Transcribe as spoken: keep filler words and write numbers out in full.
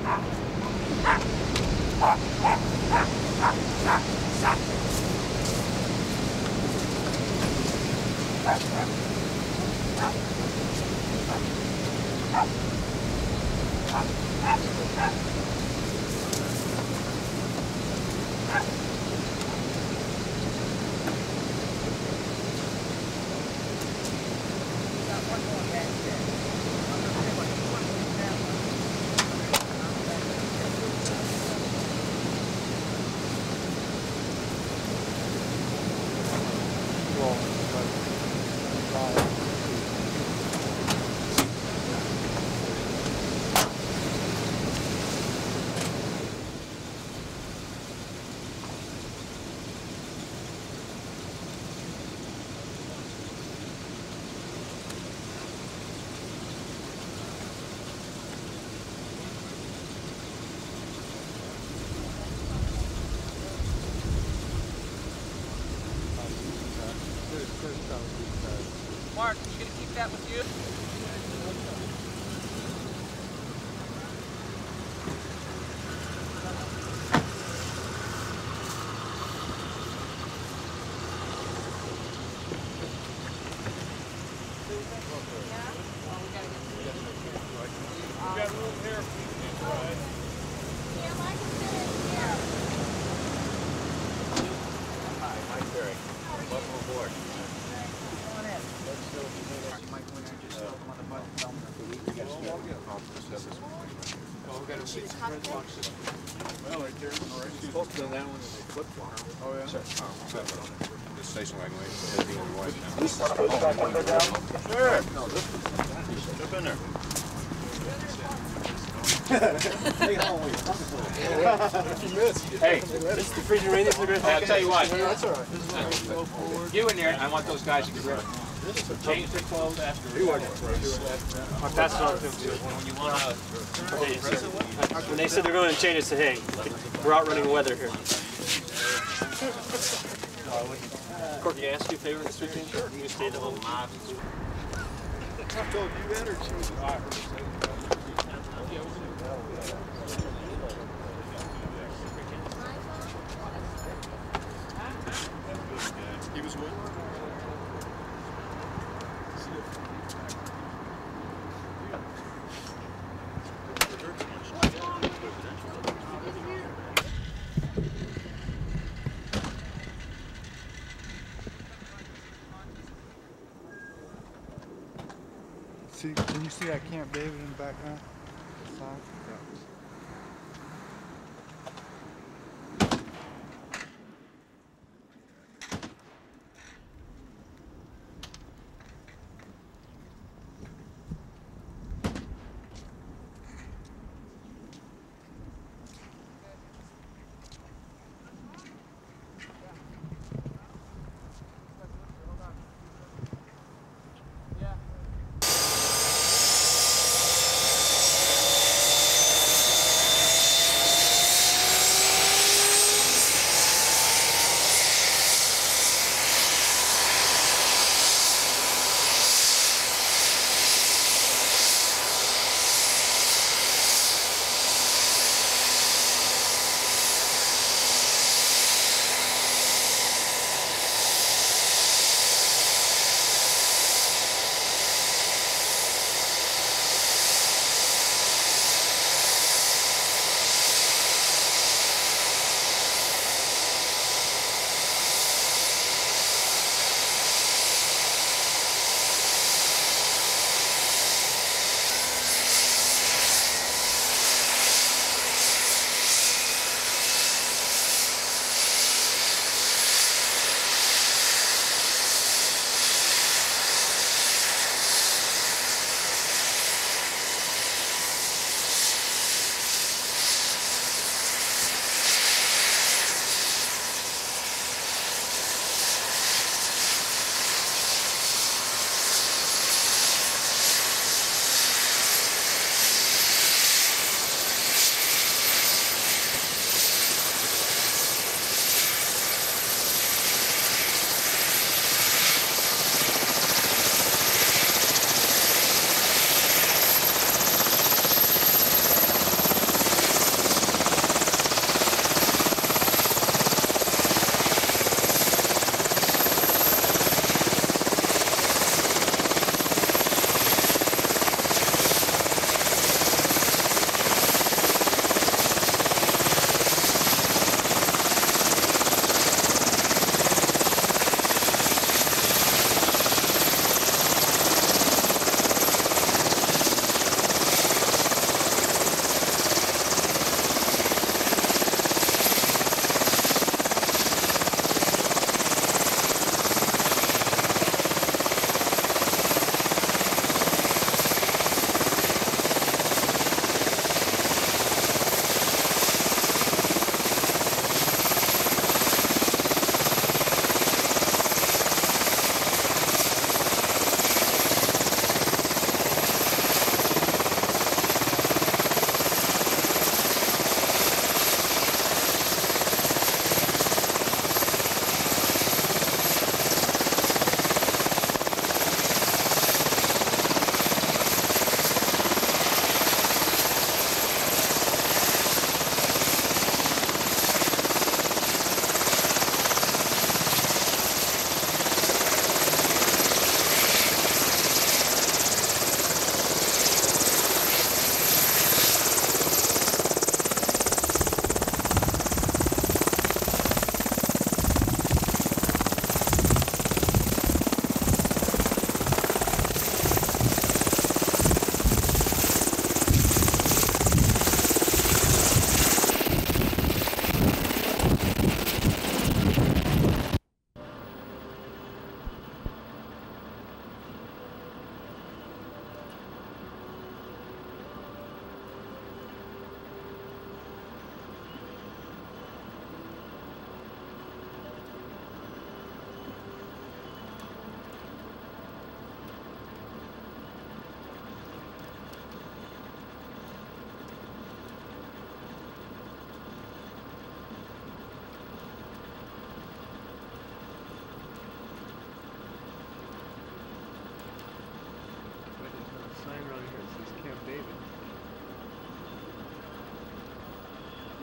Mark, you gonna keep that with you? We got room here if you can ride. Yeah, Mike is sitting here. Hi, Mike Berry. Welcome aboard. Come on in. You might go in there and just throw them on the button. Tell them. Oh, we got a six red box system. Well, right there. All right. Supposed to that one is a flip flop. Oh, yeah. The station wagon way. Heading on the white now. This is supposed to go down? Sure. No, this is. Jump in there. Hey, this is the freezing rain. Hey, I'll tell you what. That's all right. You in there, I want those guys to get ready. Change their clothes after. I passed it on to them. When you want to. When they said they're going to change it, say, hey, we're outrunning weather here. Corky, can I ask you a favor this weekend? Sure. You stay at home. I told you that or choose it? I heard it. He was with? See, can you see that Camp David in the background?